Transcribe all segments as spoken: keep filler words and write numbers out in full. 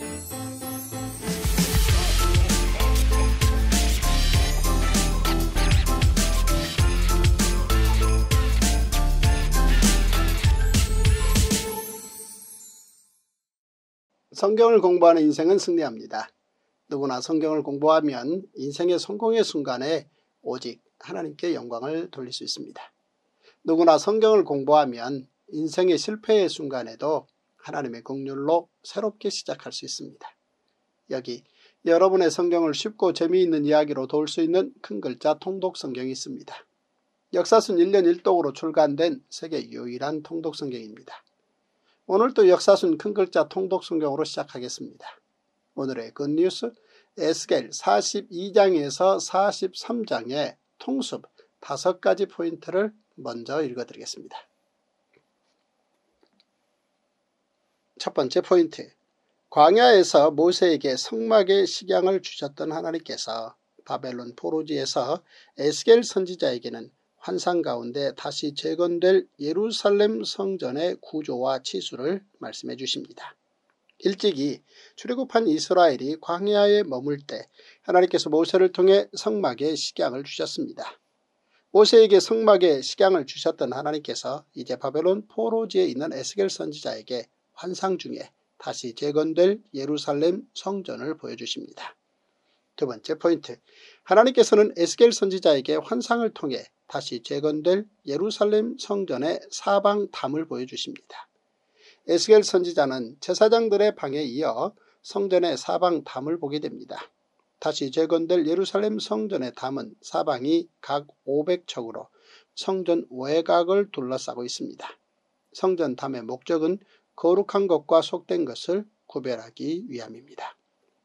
성경을 공부하는 인생은 승리합니다. 누구나 성경을 공부하면 인생의 성공의 순간에 오직 하나님께 영광을 돌릴 수 있습니다. 누구나 성경을 공부하면 인생의 실패의 순간에도 하나님의 긍휼로 새롭게 시작할 수 있습니다. 여기 여러분의 성경을 쉽고 재미있는 이야기로 도울 수 있는 큰 글자 통독 성경이 있습니다. 역사순 일 년 일 독으로 출간된 세계 유일한 통독 성경입니다. 오늘도 역사순 큰 글자 통독 성경으로 시작하겠습니다. 오늘의 굿뉴스 에스겔 사십이 장에서 사십삼 장의 통습 다섯 가지 포인트를 먼저 읽어드리겠습니다. 첫 번째 포인트, 광야에서 모세에게 성막의 식양을 주셨던 하나님께서 바벨론 포로지에서 에스겔 선지자에게는 환상 가운데 다시 재건될 예루살렘 성전의 구조와 치수를 말씀해 주십니다. 일찍이 출애굽한 이스라엘이 광야에 머물 때 하나님께서 모세를 통해 성막의 식양을 주셨습니다. 모세에게 성막의 식양을 주셨던 하나님께서 이제 바벨론 포로지에 있는 에스겔 선지자에게 환상 중에 다시 재건될 예루살렘 성전을 보여주십니다. 두 번째 포인트, 하나님께서는 에스겔 선지자에게 환상을 통해 다시 재건될 예루살렘 성전의 사방담을 보여주십니다. 에스겔 선지자는 제사장들의 방에 이어 성전의 사방담을 보게 됩니다. 다시 재건될 예루살렘 성전의 담은 사방이 각 오백 척으로 성전 외곽을 둘러싸고 있습니다. 성전 담의 목적은 거룩한 것과 속된 것을 구별하기 위함입니다.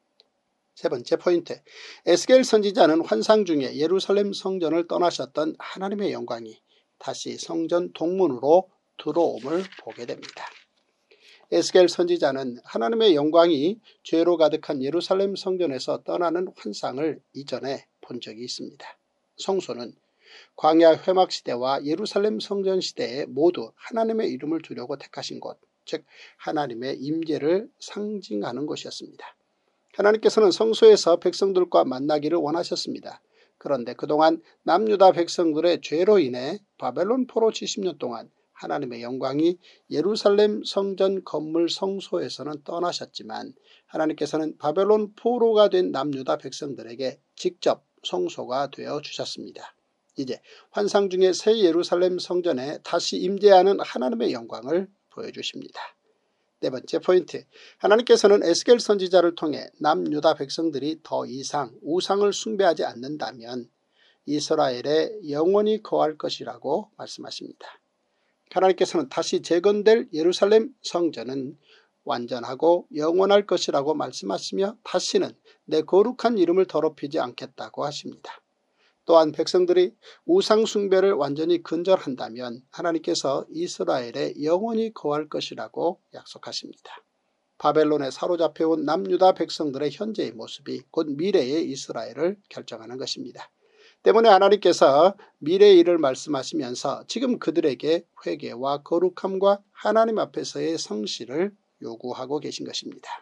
세 번째 포인트, 에스겔 선지자는 환상 중에 예루살렘 성전을 떠나셨던 하나님의 영광이 다시 성전 동문으로 들어옴을 보게 됩니다. 에스겔 선지자는 하나님의 영광이 죄로 가득한 예루살렘 성전에서 떠나는 환상을 이전에 본 적이 있습니다. 성소는 광야 회막 시대와 예루살렘 성전 시대에 모두 하나님의 이름을 두려고 택하신 곳, 즉 하나님의 임재를 상징하는 곳이었습니다. 하나님께서는 성소에서 백성들과 만나기를 원하셨습니다. 그런데 그동안 남유다 백성들의 죄로 인해 바벨론 포로 칠십 년 동안 하나님의 영광이 예루살렘 성전 건물 성소에서는 떠나셨지만 하나님께서는 바벨론 포로가 된 남유다 백성들에게 직접 성소가 되어 주셨습니다. 이제 환상 중에 새 예루살렘 성전에 다시 임재하는 하나님의 영광을 보여주십니다. 네 번째 포인트, 하나님께서는 에스겔 선지자를 통해 남유다 백성들이 더 이상 우상을 숭배하지 않는다면 이스라엘에 영원히 거할 것이라고 말씀하십니다. 하나님께서는 다시 재건될 예루살렘 성전은 완전하고 영원할 것이라고 말씀하시며 다시는 내 거룩한 이름을 더럽히지 않겠다고 하십니다. 또한 백성들이 우상 숭배를 완전히 근절한다면 하나님께서 이스라엘에 영원히 거할 것이라고 약속하십니다. 바벨론에 사로잡혀온 남유다 백성들의 현재의 모습이 곧 미래의 이스라엘을 결정하는 것입니다. 때문에 하나님께서 미래의 일을 말씀하시면서 지금 그들에게 회개와 거룩함과 하나님 앞에서의 성실을 요구하고 계신 것입니다.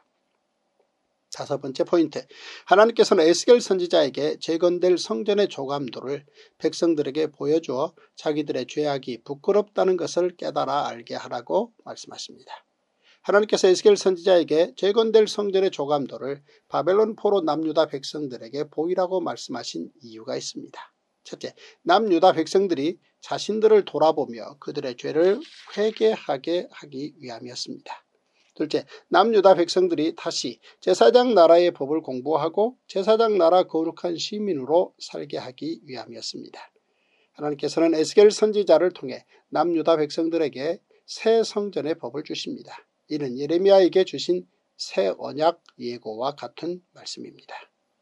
다섯 번째 포인트, 하나님께서는 에스겔 선지자에게 재건될 성전의 조감도를 백성들에게 보여주어 자기들의 죄악이 부끄럽다는 것을 깨달아 알게 하라고 말씀하십니다. 하나님께서 에스겔 선지자에게 재건될 성전의 조감도를 바벨론 포로 남유다 백성들에게 보이라고 말씀하신 이유가 있습니다. 첫째, 남유다 백성들이 자신들을 돌아보며 그들의 죄를 회개하게 하기 위함이었습니다. 둘째, 남유다 백성들이 다시 제사장 나라의 법을 공부하고 제사장 나라 거룩한 시민으로 살게 하기 위함이었습니다. 하나님께서는 에스겔 선지자를 통해 남유다 백성들에게 새 성전의 법을 주십니다. 이는 예레미야에게 주신 새 언약 예고와 같은 말씀입니다.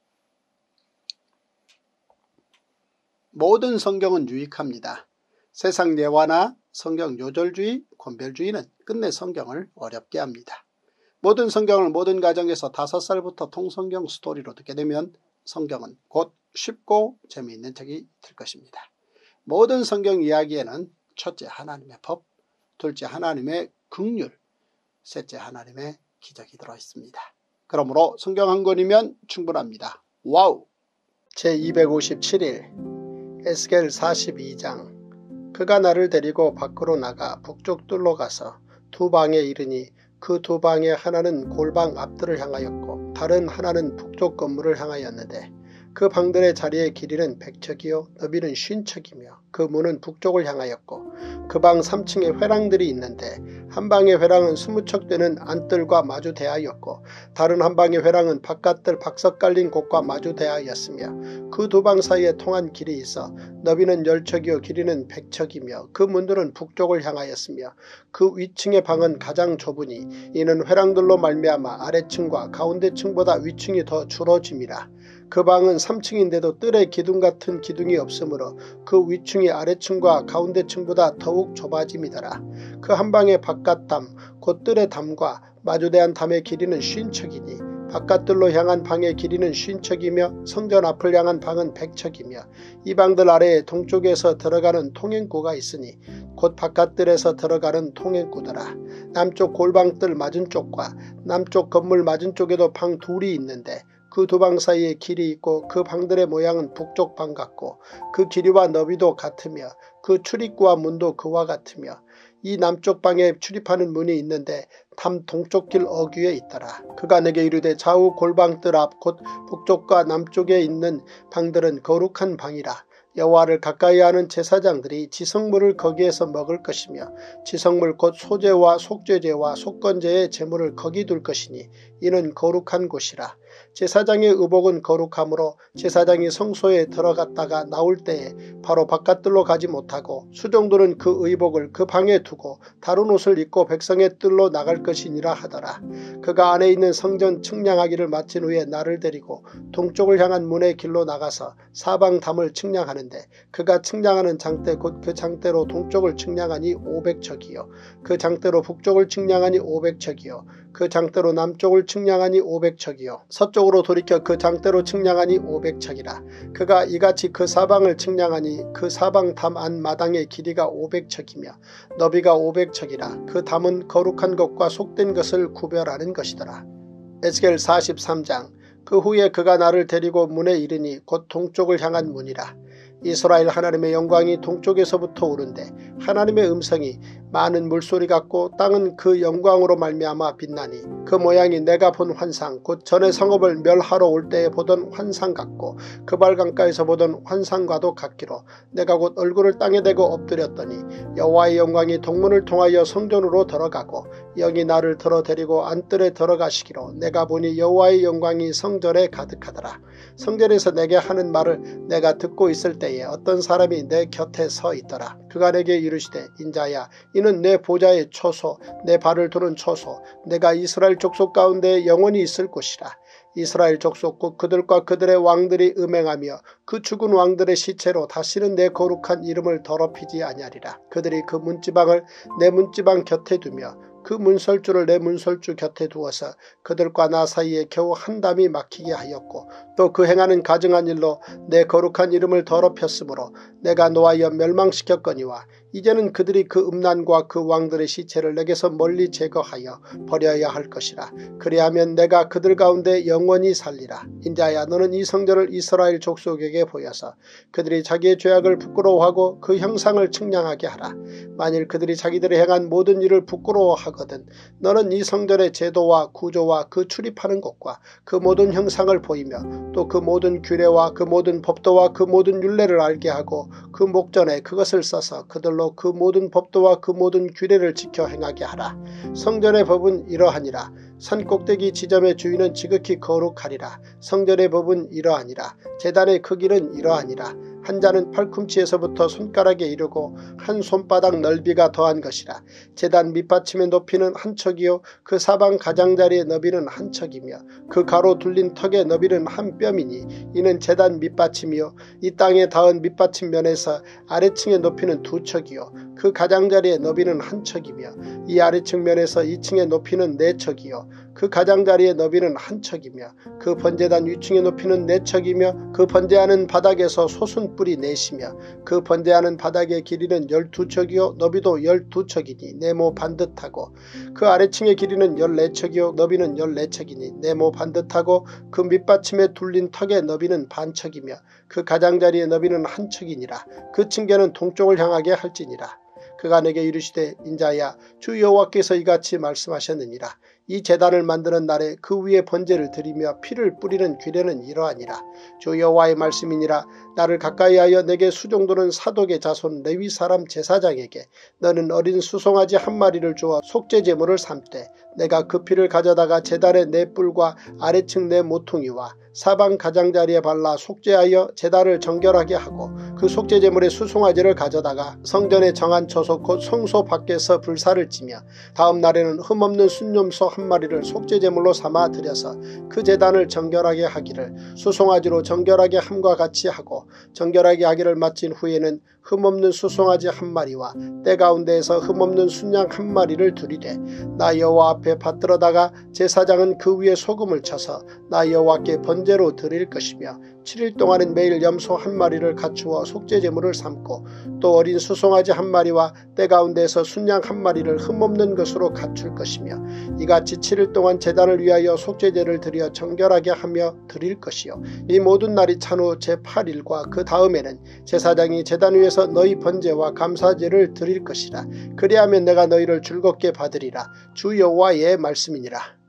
모든 성경은 유익합니다. 세상 예화나 성경 요절주의, 권별주의는 끝내 성경을 어렵게 합니다. 모든 성경을 모든 가정에서 다섯 살부터 통성경 스토리로 듣게 되면 성경은 곧 쉽고 재미있는 책이 될 것입니다. 모든 성경 이야기에는 첫째 하나님의 법, 둘째 하나님의 긍휼, 셋째 하나님의 기적이 들어있습니다. 그러므로 성경 한 권이면 충분합니다. 와우! 제이백오십칠 일 에스겔 사십이 장. 그가 나를 데리고 밖으로 나가 북쪽 뜰로 가서 두 방에 이르니 그 두 방의 하나는 골방 앞뜰을 향하였고 다른 하나는 북쪽 건물을 향하였는데 그 방들의 자리의 길이는 백척이요 너비는 쉰척이며 그 문은 북쪽을 향하였고 그 방 삼 층에 회랑들이 있는데 한 방의 회랑은 스무 척 되는 안뜰과 마주 대하였고 다른 한 방의 회랑은 바깥뜰 박석 깔린 곳과 마주 대하였으며 그 두 방 사이에 통한 길이 있어 너비는 열척이요 길이는 백척이며 그 문들은 북쪽을 향하였으며 그 위층의 방은 가장 좁으니 이는 회랑들로 말미암아 아래층과 가운데층보다 위층이 더 줄어짐이라. 그 방은 삼 층인데도 뜰에 기둥 같은 기둥이 없으므로 그 위층이 아래층과 가운데층보다 더욱 좁아짐이더라. 그 한 방의 바깥담 곧 뜰의 담과 마주대한 담의 길이는 쉰척이니 바깥뜰로 향한 방의 길이는 쉰척이며 성전 앞을 향한 방은 백척이며 이 방들 아래에 동쪽에서 들어가는 통행구가 있으니 곧 바깥뜰에서 들어가는 통행구더라. 남쪽 골방뜰 맞은쪽과 남쪽 건물 맞은쪽에도 방 둘이 있는데 그 두 방 사이에 길이 있고 그 방들의 모양은 북쪽 방 같고 그 길이와 너비도 같으며 그 출입구와 문도 그와 같으며 이 남쪽 방에 출입하는 문이 있는데 담 동쪽 길 어귀에 있더라. 그가 내게 이르되 좌우 골방뜰 앞 곧 북쪽과 남쪽에 있는 방들은 거룩한 방이라. 여호와를 가까이 하는 제사장들이 지성물을 거기에서 먹을 것이며 지성물 곧 소제와 속죄제와 속건제의 제물을 거기 둘 것이니 이는 거룩한 곳이라. 제사장의 의복은 거룩하므로 제사장이 성소에 들어갔다가 나올 때에 바로 바깥뜰로 가지 못하고 수종들은 그 의복을 그 방에 두고 다른 옷을 입고 백성의 뜰로 나갈 것이니라 하더라. 그가 안에 있는 성전 측량하기를 마친 후에 나를 데리고 동쪽을 향한 문의 길로 나가서 사방 담을 측량하는데 그가 측량하는 장대 곧 그 장대로 동쪽을 측량하니 오백 척이요 그 장대로 북쪽을 측량하니 오백 척이요 그 장대로 남쪽을 측량하니 오백 척이요 서쪽으로 돌이켜 그 장대로 측량하니 오백 척이라. 그가 이같이 그 사방을 측량하니 그 사방 담 안 마당의 길이가 오백 척이며 너비가 오백 척이라. 그 담은 거룩한 것과 속된 것을 구별하는 것이더라. 에스겔 사십삼 장. 그 후에 그가 나를 데리고 문에 이르니 곧 동쪽을 향한 문이라. 이스라엘 하나님의 영광이 동쪽에서부터 오른데 하나님의 음성이 많은 물소리 같고 땅은 그 영광으로 말미암아 빛나니 그 모양이 내가 본 환상 곧 전에 성읍을 멸하러 올 때에 보던 환상 같고 그발강가에서 보던 환상과도 같기로 내가 곧 얼굴을 땅에 대고 엎드렸더니 여호와의 영광이 동문을 통하여 성전으로 들어가고 영이 나를 들어 데리고 안뜰에 들어가시기로 내가 보니 여호와의 영광이 성전에 가득하더라. 성전에서 내게 하는 말을 내가 듣고 있을 때에 어떤 사람이 내 곁에 서 있더라. 그가 내게 이르시되 인자야 이는 내 보좌의 초소 내 발을 두는 초소 내가 이스라엘 족속 가운데 영원히 있을 곳이라. 이스라엘 족속 곧 그들과 그들의 왕들이 음행하며 그 죽은 왕들의 시체로 다시는 내 거룩한 이름을 더럽히지 아니하리라. 그들이 그 문지방을 내 문지방 곁에 두며 그 문설주를 내 문설주 곁에 두어서 그들과 나 사이에 겨우 한 담이 막히게 하였고 또 그 행하는 가증한 일로 내 거룩한 이름을 더럽혔으므로 내가 노하여 멸망시켰거니와 이제는 그들이 그 음란과 그 왕들의 시체를 내게서 멀리 제거하여 버려야 할 것이라. 그리하면 내가 그들 가운데 영원히 살리라. 인자야 너는 이 성전을 이스라엘 족속에게 보여서 그들이 자기의 죄악을 부끄러워하고 그 형상을 측량하게 하라. 만일 그들이 자기들이 행한 모든 일을 부끄러워하거든 너는 이 성전의 제도와 구조와 그 출입하는 곳과 그 모든 형상을 보이며 또 그 모든 규례와 그 모든 법도와 그 모든 율례를 알게 하고 그 목전에 그것을 써서 그들로 그 모든 법도와 그 모든 규례를 지켜 행하게 하라. 성전의 법은 이러하니라. 산꼭대기 지점의 주인은 지극히 거룩하리라. 성전의 법은 이러하니라. 제단의 크기는 이러하니라. 한 자는 팔꿈치에서부터 손가락에 이르고 한 손바닥 넓이가 더한 것이라. 제단 밑받침의 높이는 한 척이요 그 사방 가장자리의 너비는 한 척이며 그 가로 둘린 턱의 너비는 한 뼘이니 이는 제단 밑받침이요 이 땅에 닿은 밑받침 면에서 아래층의 높이는 두 척이요 그 가장자리의 너비는 한 척이며 이 아래층 면에서 이 층의 높이는 네 척이요 그 가장자리의 너비는 한 척이며 그 번제단 위층의 높이는 네 척이며 그 번제하는 바닥에서 솟은뿔이 넷이며 그 번제하는 바닥의 길이는 열두 척이요 너비도 열두 척이니 네모 반듯하고 그 아래층의 길이는 열네 척이요 너비는 열네 척이니 네모 반듯하고 그 밑받침에 둘린 턱의 너비는 반척이며 그 가장자리의 너비는 한 척이니라. 그 층계는 동쪽을 향하게 할지니라. 그가 내게 이르시되 인자야 주 여호와께서 이같이 말씀하셨느니라. 이 제단을 만드는 날에 그 위에 번제를 드리며 피를 뿌리는 규례는 이러하니라. 주 여호와의 말씀이니라. 나를 가까이하여 내게 수종도는 사독의 자손 레위 사람 제사장에게 너는 어린 수송아지 한 마리를 주어 속죄 제물을 삼되 내가 그 피를 가져다가 제단의 네 뿔과 아래층 네 모퉁이와 사방 가장자리에 발라 속죄하여 제단을 정결하게 하고 그 속죄 제물의 수송아지를 가져다가 성전의 정한 처소 곧 성소 밖에서 불사를 지며 다음 날에는 흠없는 순염소 한 마리를 속죄 제물로 삼아 드려서 그 제단을 정결하게 하기를 수송아지로 정결하게 함과 같이 하고 정결하게 하기를 마친 후에는 흠없는 수송아지 한 마리와 때 가운데에서 흠없는 순양 한 마리를 드리되 나 여호와 앞에 받들어다가 제사장은 그 위에 소금을 쳐서 나 여호와께 번제로 드릴 것이며 칠 일 동안은 매일 염소 한 마리를 갖추어 속죄 제물을 삼고 또 어린 수송아지 한 마리와 때 가운데에서 순양 한 마리를 흠없는 것으로 갖출 것이며 이같이 칠 일 동안 제단을 위하여 속죄제를 드려 정결하게 하며 드릴 것이요 이 모든 날이 찬 후 제팔 일과 그 다음에는 제사장이 제단 위에서 너희 번제와 감사제를 드릴 것이라. 그리하면 내가 너희를 즐겁게 받으리라. 주 여호와의 말씀이니라.